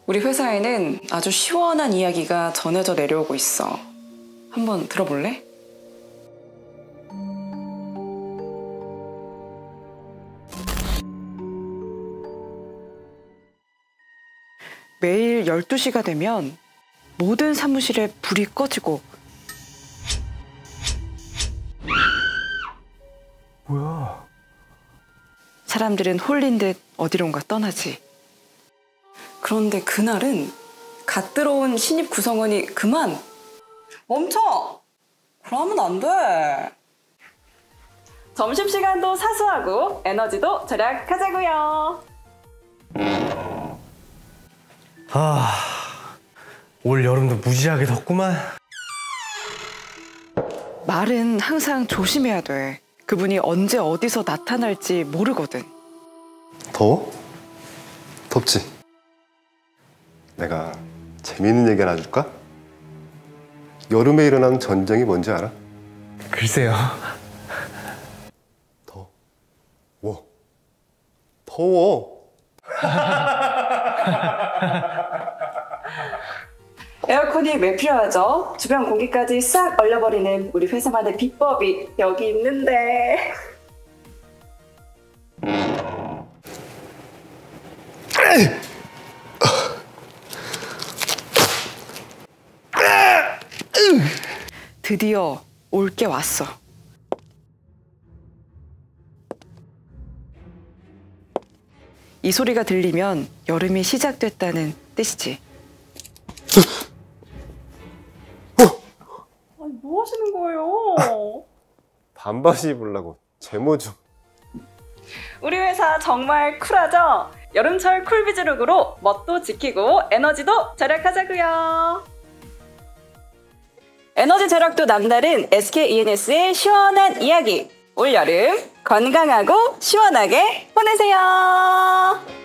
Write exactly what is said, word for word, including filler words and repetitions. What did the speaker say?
우리 회사에는 아주 시원한 이야기가 전해져 내려오고 있어. 한번 들어볼래? 매일 열두 시가 되면 모든 사무실에 불이 꺼지고 뭐야? 사람들은 홀린 듯 어디론가 떠나지. 그런데 그날은 갓 들어온 신입 구성원이 그만! 멈춰! 그러면 안 돼! 점심시간도 사수하고 에너지도 절약하자고요. 아, 올 여름도 무지하게 덥구만. 말은 항상 조심해야 돼. 그분이 언제 어디서 나타날지 모르거든. 더워? 덥지? 내가 재미있는 얘기 하나 줄까? 여름에 일어나는 전쟁이 뭔지 알아? 글쎄요. 더워. 더워. 에어컨이 왜 필요하죠? 주변 공기까지 싹 얼려버리는 우리 회사만의 비법이 여기 있는데. 드디어 올 게 왔어. 이 소리가 들리면 여름이 시작됐다는 뜻이지. 아니, 뭐 하시는 거예요? 반바지 입으려고 제모 좀. 우리 회사 정말 쿨하죠? 여름철 쿨비즈룩으로 멋도 지키고 에너지도 절약하자고요. 에너지 절약도 남다른 에스케이이엔에스의 시원한 이야기. 올여름 건강하고 시원하게 보내세요.